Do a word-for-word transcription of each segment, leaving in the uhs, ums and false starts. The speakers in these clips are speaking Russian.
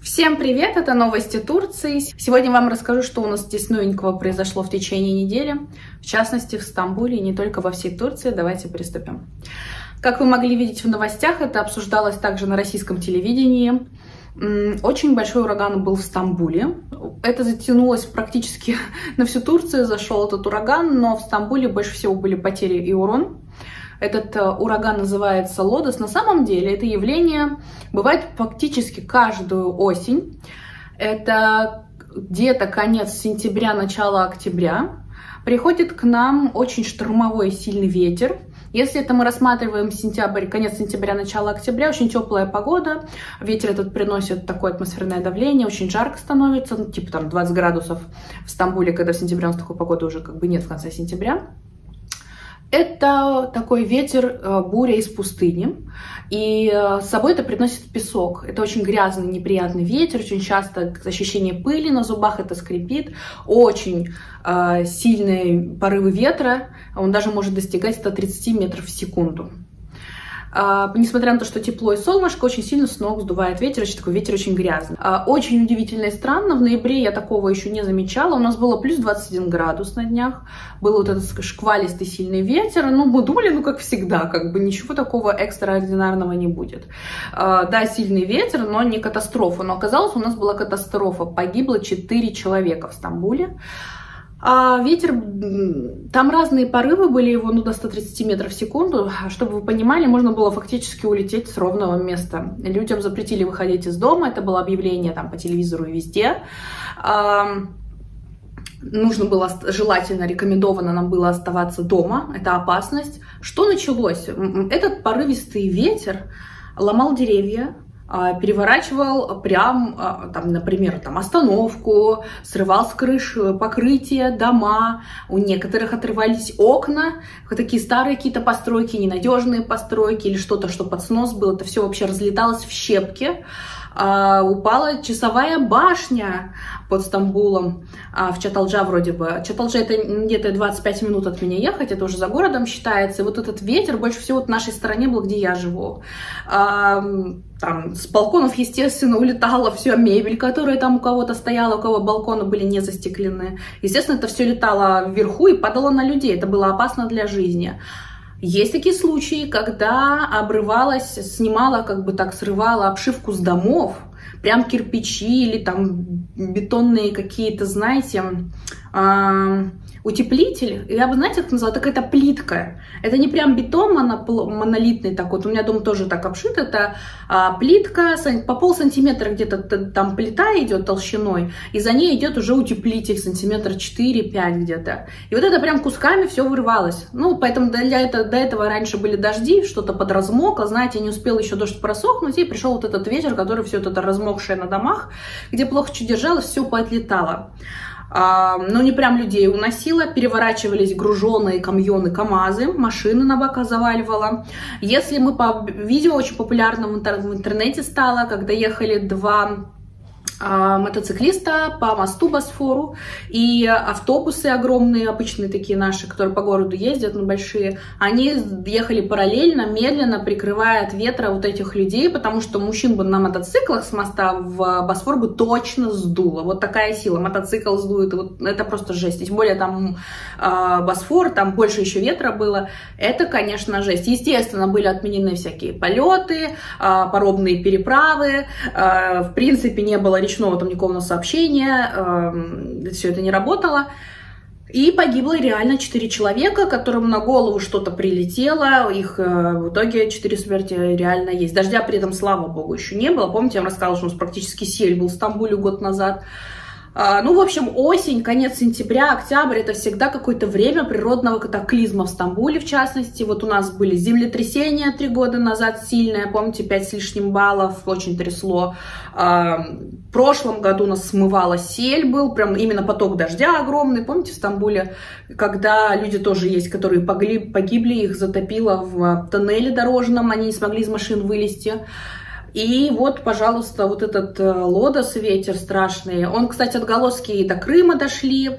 Всем привет, это новости Турции. Сегодня вам расскажу, что у нас здесь новенького произошло в течение недели. В частности, в Стамбуле и не только во всей Турции. Давайте приступим. Как вы могли видеть в новостях, это обсуждалось также на российском телевидении. Очень большой ураган был в Стамбуле. Это затянулось практически на всю Турцию, зашел этот ураган, но в Стамбуле больше всего были потери и урон. Этот ураган называется Лодос. На самом деле это явление бывает фактически каждую осень. Это где-то конец сентября, начало октября. Приходит к нам очень штормовой сильный ветер. Если это мы рассматриваем сентябрь, конец сентября, начало октября, очень теплая погода. Ветер этот приносит такое атмосферное давление, очень жарко становится, ну, типа там двадцать градусов в Стамбуле, когда в сентябре у нас такой погоды уже как бы нет в конце сентября. Это такой ветер, буря из пустыни, и с собой это приносит песок. Это очень грязный, неприятный ветер, очень часто ощущение пыли на зубах, это скрипит. Очень э, сильные порывы ветра, он даже может достигать ста тридцати метров в секунду. Uh, несмотря на то, что тепло и солнышко, очень сильно с ног сдувает ветер, очень такой ветер очень грязный. Uh, очень удивительно и странно, в ноябре я такого еще не замечала, у нас было плюс двадцать один градус на днях, был вот этот шквалистый сильный ветер, ну мы думали, ну как всегда, как бы ничего такого экстраординарного не будет. Uh, да, сильный ветер, но не катастрофа, но оказалось, у нас была катастрофа, погибло четыре человека в Стамбуле. А ветер, там разные порывы были его, ну, до ста тридцати метров в секунду. Чтобы вы понимали, можно было фактически улететь с ровного места. Людям запретили выходить из дома, это было объявление там по телевизору и везде. А, нужно было, желательно, рекомендовано нам было оставаться дома, это опасность. Что началось? Этот порывистый ветер ломал деревья, переворачивал прям, там, например, там, остановку, срывал с крыш покрытие, дома, у некоторых отрывались окна, такие старые какие-то постройки, ненадежные постройки или что-то, что под снос было, это все вообще разлеталось в щепки. Uh, упала часовая башня под Стамбулом, uh, в Чаталджа вроде бы. Чаталджа это где-то двадцать пять минут от меня ехать, это уже за городом считается. И вот этот ветер больше всего в нашей стране был, где я живу. Uh, там с балконов, естественно, улетала вся мебель, которая там у кого-то стояла, у кого балконы были не застеклены. Естественно, это все летало вверху и падало на людей. Это было опасно для жизни. Есть такие случаи, когда обрывалась, снимала, как бы так срывала обшивку с домов, прям кирпичи или там бетонные какие-то, знаете, э, утеплитель. Я бы, знаете, как назвала, такая-то плитка. Это не прям бетон монолитный, так вот, у меня дом тоже так обшит, это а, плитка, по пол сантиметра где-то там плита идет толщиной, и за ней идет уже утеплитель сантиметра четыре-пять где-то. И вот это прям кусками все вырывалось. Ну, поэтому для этого, до этого раньше были дожди, что-то подразмокло, знаете, не успел еще дождь просохнуть, и пришел вот этот ветер, который все это размокшее на домах, где плохо что держалось, все поотлетало. Uh, но не прям людей уносило, переворачивались груженные камьоны, КамАЗы, машины на бока заваливало. Если мы по видео очень популярным в интернете стало, когда ехали два uh, мотоциклиста по мосту Босфору, и автобусы огромные, обычные такие наши, которые по городу ездят, ну, большие, они ехали параллельно, медленно, прикрывая от ветра вот этих людей, потому что мужчин бы на мотоциклах с моста в Босфор бы точно сдуло. Вот такая сила, мотоцикл сдует, вот это просто жесть. Тем более там э, Босфор, там больше еще ветра было, это, конечно, жесть. Естественно, были отменены всякие полеты, э, паромные переправы, э, в принципе, не было речного там никакого сообщения, э, все это не работало. И погибло реально четыре человека, которым на голову что-то прилетело. Их э, в итоге четыре смерти реально есть. Дождя при этом, слава богу, еще не было. Помните, я вам рассказывала, что у нас практически сель был в Стамбуле год назад. А, ну, в общем, осень, конец сентября, октябрь — это всегда какое-то время природного катаклизма в Стамбуле, в частности. Вот у нас были землетрясения три года назад сильное, помните, пять с лишним баллов, очень трясло. А, в прошлом году у нас смывала сель, был прям именно поток дождя огромный, помните, в Стамбуле, когда люди тоже есть, которые погибли, погибли, их затопило в тоннеле дорожном, они не смогли из машин вылезти. И вот, пожалуйста, вот этот Лодос, ветер страшный, он, кстати, отголоски и до Крыма дошли,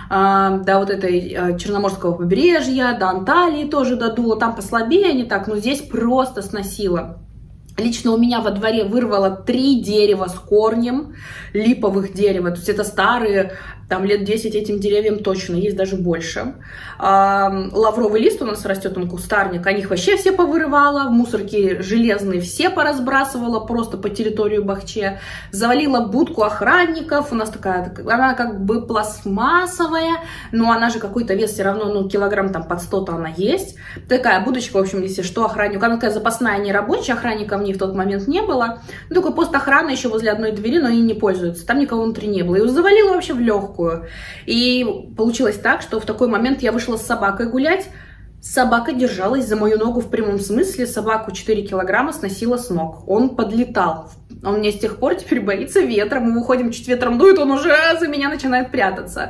до вот этой Черноморского побережья, до Анталии тоже додуло, там послабее не так, но здесь просто сносило. Лично у меня во дворе вырвало три дерева с корнем, липовых дерева. То есть это старые, там лет десять этим деревьям точно, есть даже больше. А, лавровый лист у нас растет, он кустарник, о них вообще все повырывала. Мусорки железные все поразбрасывала просто по территории Бахче. Завалила будку охранников. У нас такая, она как бы пластмассовая, но она же какой-то вес все равно, ну, килограмм там под сто-то она есть. Такая будочка, в общем, если что, охранник. Она такая запасная, не рабочая, охранника в ней в тот момент не было. Ну, такой пост охраны еще возле одной двери, но они не пользуются. Там никого внутри не было. И завалила вообще в легкую. И получилось так, что в такой момент я вышла с собакой гулять. Собака держалась за мою ногу в прямом смысле. Собаку четыре килограмма сносила с ног. Он подлетал. Он мне с тех пор теперь боится ветра. Мы выходим, чуть ветром дует, он уже за меня начинает прятаться.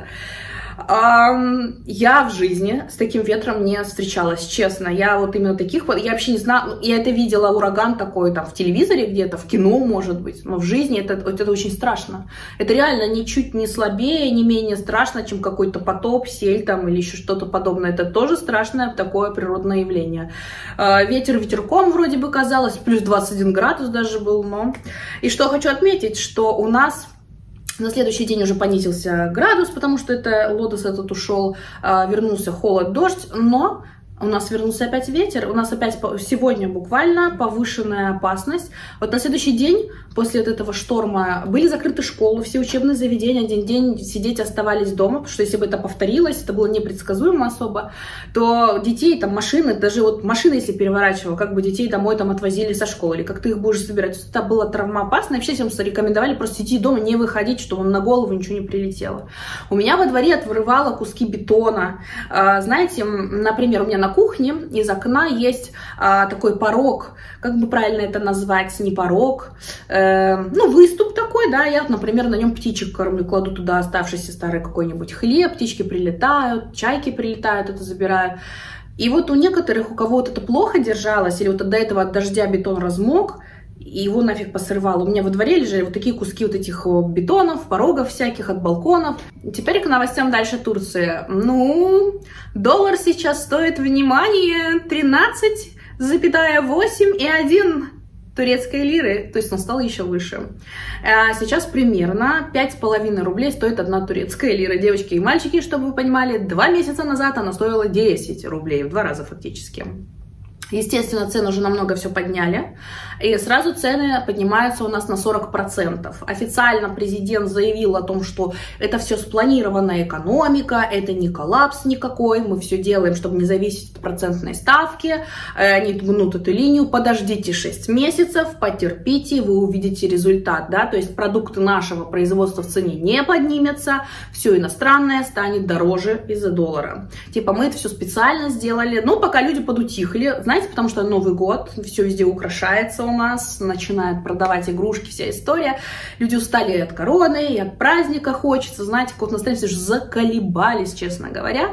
Я в жизни с таким ветром не встречалась, честно. Я вот именно таких, я вообще не знаю, я это видела, ураган такой там в телевизоре где-то, в кино, может быть, но в жизни это, это очень страшно. Это реально ничуть не слабее, не менее страшно, чем какой-то потоп, сель там или еще что-то подобное. Это тоже страшное такое природное явление. Ветер ветерком вроде бы казалось, плюс двадцать один градус даже был, но... И что хочу отметить, что у нас... На следующий день уже понизился градус, потому что это лотос этот ушел, вернулся холод, дождь, но у нас вернулся опять ветер, у нас опять сегодня буквально повышенная опасность. Вот на следующий день после вот этого шторма были закрыты школы, все учебные заведения, один день сидеть оставались дома, потому что если бы это повторилось, это было непредсказуемо особо, то детей, там машины, даже вот машины, если переворачивала, как бы детей домой там отвозили со школы, или как ты их будешь собирать, это было травмоопасно, и вообще всем рекомендовали просто сидеть дома, не выходить, чтобы на голову ничего не прилетело. У меня во дворе отвырывало куски бетона, знаете, например, у меня на кухне из окна есть а, такой порог, как бы правильно это назвать, не порог, э, ну, выступ такой, да, я, например, на нем птичек кормлю, кладу туда оставшийся старый какой-нибудь хлеб, птички прилетают, чайки прилетают, это забираю. И вот у некоторых, у кого вот это плохо держалось, или вот до этого от дождя бетон размок, и его нафиг посрывало. У меня во дворе лежали вот такие куски вот этих бетонов, порогов всяких от балконов. Теперь к новостям дальше Турции. Ну, доллар сейчас стоит, внимание, тринадцать целых восемь и один турецкой лиры, то есть он стал еще выше. Сейчас примерно пять с половиной рублей стоит одна турецкая лира. Девочки и мальчики, чтобы вы понимали, два месяца назад она стоила десять рублей, в два раза фактически. Естественно, цены уже намного все подняли, и сразу цены поднимаются у нас на сорок процентов. Официально президент заявил о том, что это все спланированная экономика, это не коллапс никакой, мы все делаем, чтобы не зависеть от процентной ставки, они гнут эту линию, подождите шесть месяцев, потерпите, вы увидите результат, да, то есть продукты нашего производства в цене не поднимется, все иностранное станет дороже из-за доллара. Типа мы это все специально сделали, но пока люди подутихли, знаете, потому что Новый год, все везде украшается у нас, начинают продавать игрушки, вся история. Люди устали и от короны, и от праздника хочется, знаете, как вот настроение, все же заколебались, честно говоря.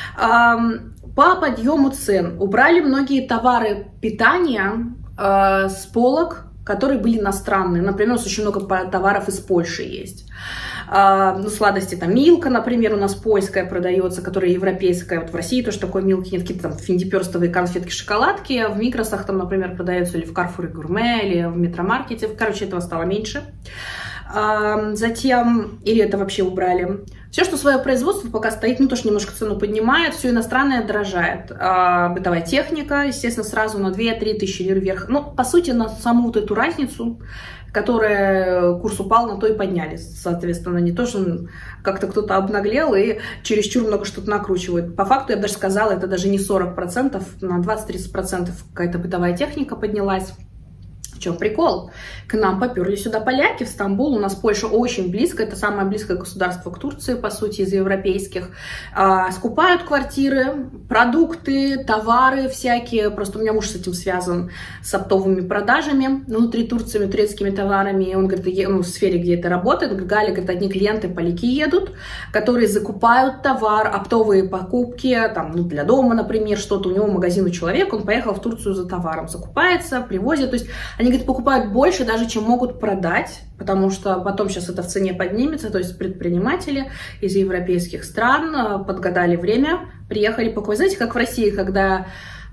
По подъему цен убрали многие товары питания с полок, которые были иностранные. Например, у нас очень много товаров из Польши есть. А, ну, сладости, там, Милка, например, у нас польская продается, которая европейская. Вот в России тоже такой Милки нет, какие-то там финдиперстовые конфетки, шоколадки. А в Микросах там, например, продаются или в Карфуре Гурме, или в Метромаркете. Короче, этого стало меньше. А, затем, или это вообще убрали. Все, что свое производство пока стоит, ну, тоже немножко цену поднимает, все иностранное дорожает. А, бытовая техника, естественно, сразу на две-три тысячи лир вверх. Ну, по сути, на саму вот эту разницу, которая курс упал, на то и подняли. Соответственно, не то, что как-то кто-то обнаглел и чересчур много что-то накручивает. По факту, я бы даже сказала, это даже не сорок процентов, на двадцать-тридцать процентов какая-то бытовая техника поднялась. В чем прикол? К нам поперли сюда поляки, в Стамбул. У нас Польша очень близко, это самое близкое государство к Турции, по сути, из европейских. А, скупают квартиры, продукты, товары всякие. Просто у меня муж с этим связан, с оптовыми продажами внутри Турции, турецкими товарами. И он говорит, ну, в сфере, где это работает, говорит, Галя, говорит, одни клиенты поляки едут, которые закупают товар, оптовые покупки, там, ну, для дома, например, что-то. У него магазин у человека, он поехал в Турцию за товаром, закупается, привозит. То есть они, говорит, покупают больше даже, чем могут продать, потому что потом сейчас это в цене поднимется. То есть предприниматели из европейских стран подгадали время, приехали покупать. Знаете, как в России, когда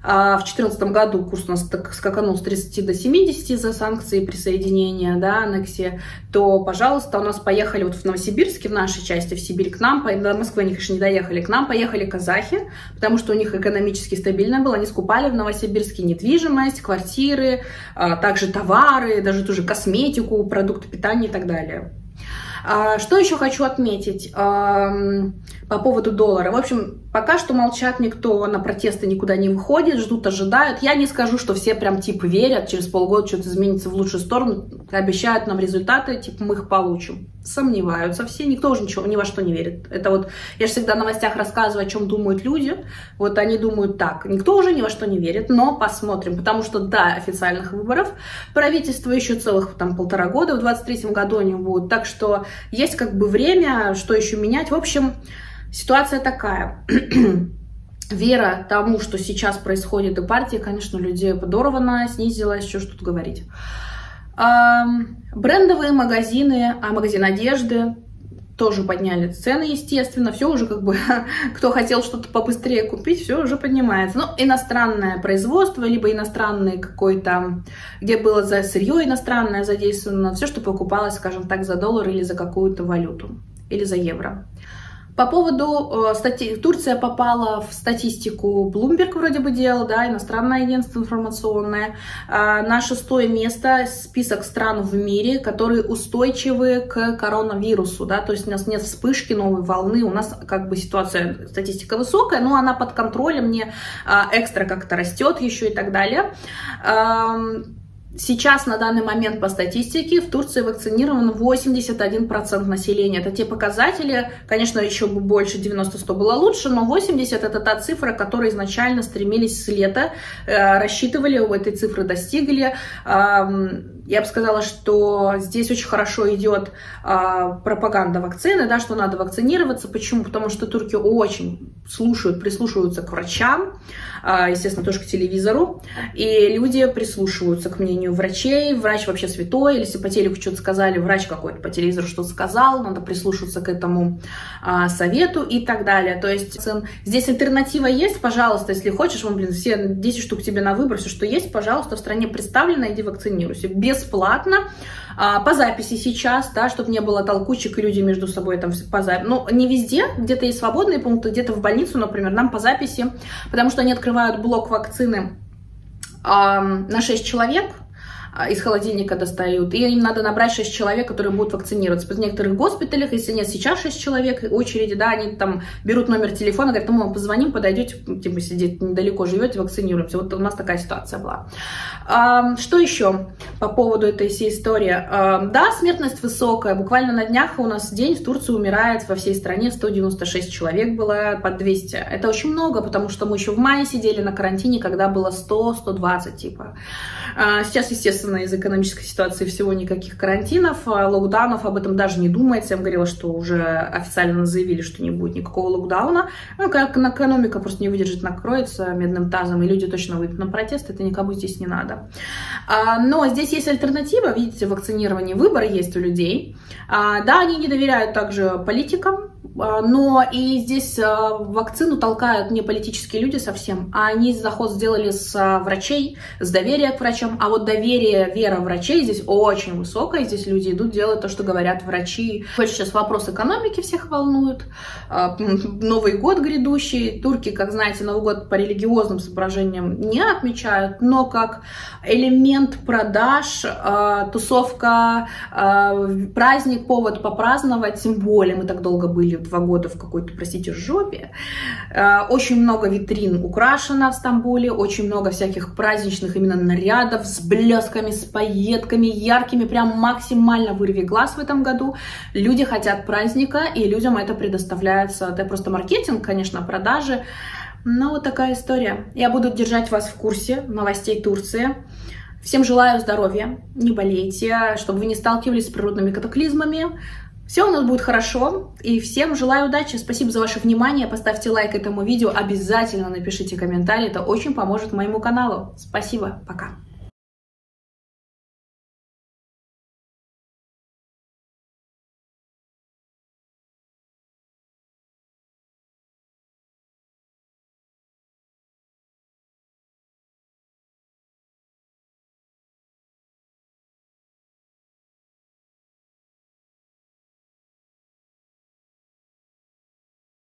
В две тысячи четырнадцатом году курс у нас так скаканул с тридцати до семидесяти за санкции присоединения, да, аннексии, то, пожалуйста, у нас поехали вот в Новосибирске, в нашей части, в Сибирь к нам, до Москвы они, конечно, не доехали, к нам поехали казахи, потому что у них экономически стабильно было, они скупали в Новосибирске недвижимость, квартиры, также товары, даже ту же косметику, продукты питания и так далее. Что еще хочу отметить по поводу доллара? В общем, пока что молчат никто, на протесты никуда не выходит, ждут, ожидают. Я не скажу, что все прям типа верят, через полгода что-то изменится в лучшую сторону, обещают нам результаты, типа мы их получим. Сомневаются все, никто уже ничего, ни во что не верит. Это вот, я же всегда в новостях рассказываю, о чем думают люди, вот они думают так, никто уже ни во что не верит, но посмотрим, потому что до официальных выборов правительство еще целых там полтора года, в двадцать третьем году они будут, так что есть как бы время, что еще менять. В общем, ситуация такая. Вера тому, что сейчас происходит и партии, конечно, у людей подорвана, снизилась, что ж тут говорить. Брендовые магазины, а магазин одежды тоже подняли цены, естественно. Все уже как бы, кто хотел что-то побыстрее купить, все уже поднимается. Но иностранное производство, либо иностранный какой-то, где было за сырье иностранное задействовано, все, что покупалось, скажем так, за доллар или за какую-то валюту, или за евро. По поводу э, стати... Турция попала в статистику Bloomberg вроде бы делал, да, иностранное агентство информационное, э, на шестое место список стран в мире, которые устойчивы к коронавирусу, да, то есть у нас нет вспышки новой волны, у нас как бы ситуация, статистика высокая, но она под контролем, не э, экстра как-то растет еще и так далее. Э, Сейчас, на данный момент, по статистике, в Турции вакцинировано восемьдесят один процент населения. Это те показатели, конечно, еще бы больше, девяносто-сто было лучше, но восемьдесят это та цифра, к которой изначально стремились с лета, э, рассчитывали, у этой цифры достигли. Э, я бы сказала, что здесь очень хорошо идет э, пропаганда вакцины, да, что надо вакцинироваться. Почему? Потому что турки очень слушают, прислушиваются к врачам, э, естественно, тоже к телевизору, и люди прислушиваются к мнению врачей, врач вообще святой, или если по телеку что-то сказали, врач какой-то по телевизору что-то сказал, надо прислушиваться к этому а, совету и так далее. То есть здесь альтернатива есть, пожалуйста, если хочешь, вон, блин, все десять штук тебе на выбор, все, что есть, пожалуйста, в стране представлено, иди вакцинируйся. Бесплатно, а, по записи сейчас, да, чтобы не было толкучек, и люди между собой там по записи. Ну, не везде, где-то есть свободные пункты, где-то в больницу, например, нам по записи, потому что они открывают блок вакцины а, на шесть человек, из холодильника достают, и им надо набрать шесть человек, которые будут вакцинироваться. В некоторых госпиталях, если нет сейчас шесть человек, очереди, да, они там берут номер телефона, говорят, ну, мы позвоним, подойдете, типа, сидите недалеко, живете, вакцинируемся. Вот у нас такая ситуация была. А, что еще по поводу этой всей истории? А, да, смертность высокая. Буквально на днях у нас день в Турции умирает во всей стране сто девяносто шесть человек было, под двести. Это очень много, потому что мы еще в мае сидели на карантине, когда было сто — сто двадцать, типа. А, сейчас, естественно, из экономической ситуации всего никаких карантинов, локдаунов, об этом даже не думается. Я вам говорила, что уже официально заявили, что не будет никакого локдауна. Ну, как экономика просто не выдержит, накроется медным тазом, и люди точно выйдут на протест, это никому здесь не надо. Но здесь есть альтернатива, видите, вакцинирование, выбор есть у людей. Да, они не доверяют также политикам, но и здесь вакцину толкают не политические люди совсем, а они заход сделали с врачей, с доверия к врачам, а вот доверие, вера врачей здесь очень высокая, здесь люди идут делать то, что говорят врачи. Больше сейчас вопрос экономики всех волнует, Новый год грядущий, турки, как знаете, Новый год по религиозным соображениям не отмечают, но как элемент продаж, тусовка, праздник, повод попраздновать, тем более мы так долго были два года в какой-то, простите, жопе. Очень много витрин украшено в Стамбуле, очень много всяких праздничных именно нарядов с блесками, с пайетками, яркими, прям максимально вырви глаз в этом году. Люди хотят праздника, и людям это предоставляется. Это просто маркетинг, конечно, продажи. Но вот такая история. Я буду держать вас в курсе новостей Турции. Всем желаю здоровья, не болейте, чтобы вы не сталкивались с природными катаклизмами. Все у нас будет хорошо, и всем желаю удачи. Спасибо за ваше внимание. Поставьте лайк этому видео, обязательно напишите комментарий, это очень поможет моему каналу. Спасибо, пока.